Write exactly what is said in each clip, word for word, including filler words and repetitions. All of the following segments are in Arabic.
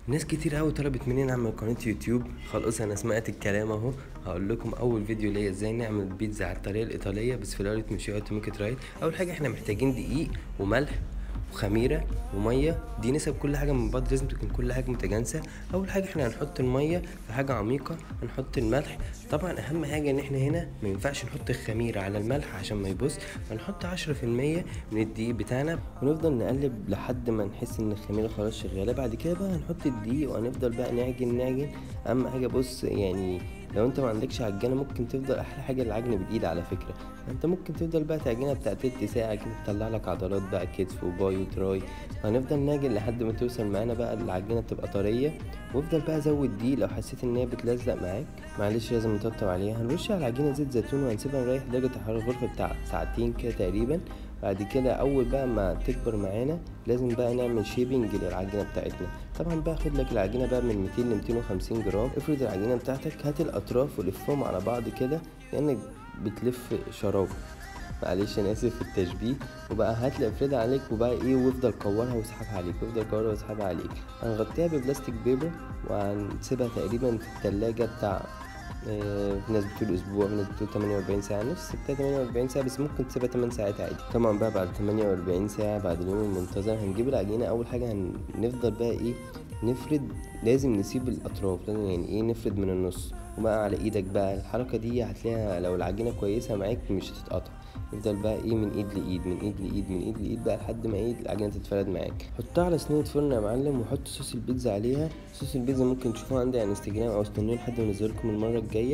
ناس كتير قوي طلبت مني نعمل قناة يوتيوب. خلاص انا سمعت الكلام اهو. هقول لكم اول فيديو ليا ازاي نعمل بيتزا على الطريقة الايطالية، بس في الاول مش تو ميك ات رايت. اول حاجة احنا محتاجين دقيق وملح وخميره وميه، دي نسب كل حاجه من بعض، لازم تكون كل حاجه متجانسه. اول حاجه احنا هنحط الميه في حاجه عميقه، هنحط الملح. طبعا اهم حاجه ان احنا هنا ما ينفعش نحط الخميره على الملح عشان ما يبص، هنحط عشرة في المية من الدقيق بتاعنا ونفضل نقلب لحد ما نحس ان الخميره خلاص شغاله. بعد كده بقى هنحط الدقيق وهنفضل بقى نعجن نعجن. اهم حاجه بص، يعني لو انت ما عندكش عجانه ممكن تفضل، احلى حاجه العجن بالايد على فكره. انت ممكن تفضل بقى تعجنها بتاع تلت ساعه كده، تطلع لك عضلات بقى كتف وباي وتراي. هنفضل نعجن لحد ما توصل معانا بقى العجينه تبقى طريه. وافضل بقى زود دي لو حسيت ان هي بتلزق معاك، معلش لازم نطبطب عليها. هنرش على العجينه زيت زيتون وهنسيبها نريح درجه حراره الغرفه بتاع ساعتين كده تقريبا. بعد كده اول بقى ما تكبر معانا لازم بقى نعمل شيبنج للعجينه بتاعتنا. طبعا بقى خد لك العجينه بقى من ميتين ل ميتين وخمسين جرام. افرد العجينه بتاعتك، هات الاطراف ولفهم على بعض كده كانك بتلف شراب، معلش انا اسف في التشبيه. وبقى هات افردها عليك وبقى ايه، وافضل كورها واسحبها عليك، وافضل كورها واسحبها عليك. هنغطيها ببلاستيك بيبر وهنسيبها تقريبا في التلاجة بتاع آه، في ناس بتقول اسبوع، في ناس بتقول تمانية واربعين ساعه. نفس بتاع تمانية واربعين ساعه، بس ممكن تسيبها تمن ساعات عادي. طبعا بقى بعد تمانية واربعين ساعه، بعد اليوم المنتظر، هنجيب العجينه. اول حاجه هنفضل بقى ايه، نفرد. لازم نسيب الاطراف، لازم يعني ايه نفرد من النص وبقى على ايدك. بقى الحركه دي هتلاقيها لو العجينه كويسه معاك مش هتتقطع. يفضل بقى ايه من ايد لايد من ايد لايد من ايد لايد بقى لحد ما ايه العجينه تتفرد معاك. حطها على صينيه فرن يا معلم، وحط صوص البيتزا عليها. صوص البيتزا ممكن تشوفوه عندي على انستجرام، او استنوني لحد ما انزلكم المره الجايه.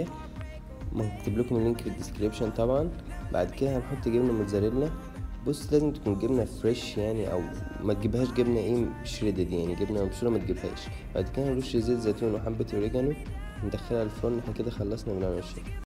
هكتب لكم اللينك في الديسكريبشن طبعا. بعد كده هنحط جبنه موتزاريلا. بص لازم تكون جبنه فريش يعني، او ما تجيبهاش جبنه ايه شريدد، يعني جبنه مبشوره ما تجيبهاش. بعد كده نرش زيت زيتون وحبه اوريجانو، ندخلها الفرن. احنا كده خلصنا من الشيء.